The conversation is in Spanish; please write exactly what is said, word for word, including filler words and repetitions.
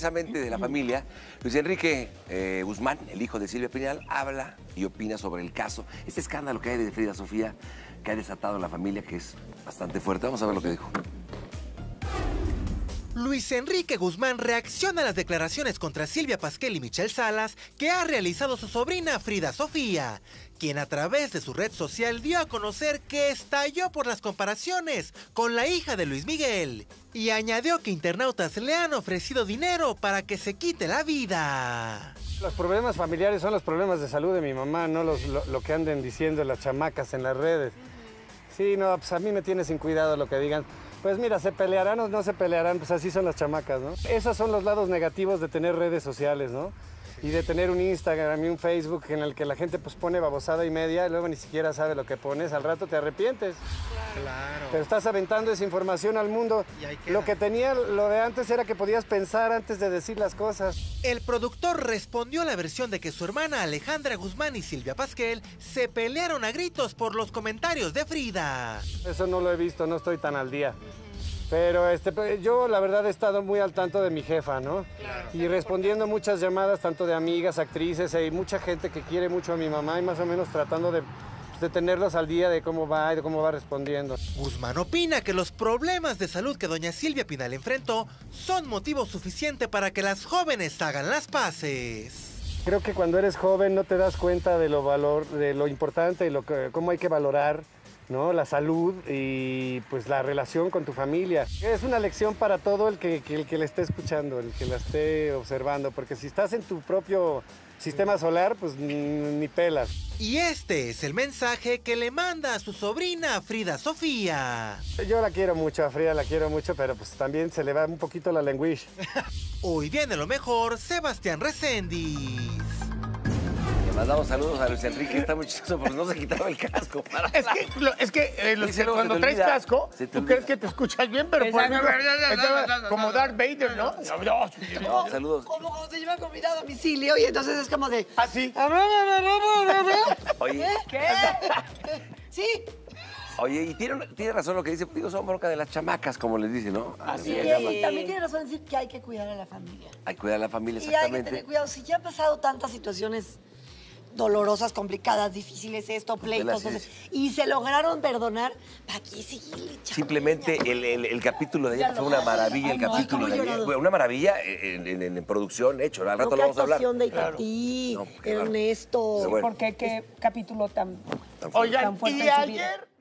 Precisamente de la familia, Luis Enrique eh, Guzmán, el hijo de Silvia Pinal, habla y opina sobre el caso, este escándalo que hay de Frida Sofía, que ha desatado en la familia, que es bastante fuerte. Vamos a ver lo que dijo. Luis Enrique Guzmán reacciona a las declaraciones contra Silvia Pasquel y Michelle Salas que ha realizado su sobrina Frida Sofía, quien a través de su red social dio a conocer que estalló por las comparaciones con la hija de Luis Miguel y añadió que internautas le han ofrecido dinero para que se quite la vida. Los problemas familiares son los problemas de salud de mi mamá, no los, lo, lo que anden diciendo las chamacas en las redes. Sí, no, pues a mí me tiene sin cuidado lo que digan. Pues mira, se pelearán o no se pelearán, pues así son las chamacas, ¿no? Esos son los lados negativos de tener redes sociales, ¿no? Y de tener un Instagram y un Facebook en el que la gente pues pone babosada y media y luego ni siquiera sabe lo que pones, al rato te arrepientes. Claro. Pero estás aventando esa información al mundo. Lo que tenía lo de antes era que podías pensar antes de decir las cosas. El productor respondió a la versión de que su hermana Alejandra Guzmán y Silvia Pasquel se pelearon a gritos por los comentarios de Frida. Eso no lo he visto, no estoy tan al día. Pero este, yo la verdad he estado muy al tanto de mi jefa, ¿no? Claro. Y respondiendo muchas llamadas, tanto de amigas, actrices, y mucha gente que quiere mucho a mi mamá y más o menos tratando de, de tenerlos al día de cómo va y de cómo va respondiendo. Guzmán opina que los problemas de salud que doña Silvia Pinal enfrentó son motivo suficiente para que las jóvenes hagan las paces. Creo que cuando eres joven no te das cuenta de lo, valor, de lo importante y lo que, cómo hay que valorar, ¿no? La salud y pues la relación con tu familia. Es una lección para todo el que, que, el que la esté escuchando, el que la esté observando, porque si estás en tu propio sistema solar, pues ni, ni pelas. Y este es el mensaje que le manda a su sobrina Frida Sofía. Yo la quiero mucho, a Frida la quiero mucho, pero pues también se le va un poquito la lengüish. Hoy viene lo mejor, Sebastián Recendis. Le mandamos saludos a Luis Enrique, está muy chistoso porque no se quitaba el casco. Para es que, lo, es que, eh, lo, Dice, que cuando traes olvida, casco, tú crees que te escuchas bien, pero por ejemplo, como Darth Vader, ¿no? No, saludos. Como cuando te llevan comida a domicilio y entonces es como de... ¿Ah, sí? Oye. ¿Qué? ¿Sí? Oye, y tiene, tiene razón lo que dice, digo, son bronca de las chamacas, como les dice, ¿no? Así sí, es. También tiene razón en decir que hay que cuidar a la familia. Hay que cuidar a la familia, y exactamente. hay que tener cuidado. Si ya han pasado tantas situaciones dolorosas, complicadas, difíciles, esto, pleitos, no sé, y se lograron perdonar, ¿para qué seguirle echando? Simplemente el, el, el capítulo de ayer fue una maravilla, el capítulo de ayer. Una maravilla en, en, en producción hecho, al rato no, lo vamos a hablar. de Itatí, no, Ernesto. Sí, porque qué capítulo tan, Oigan, tan fuerte y en su ayer... vida.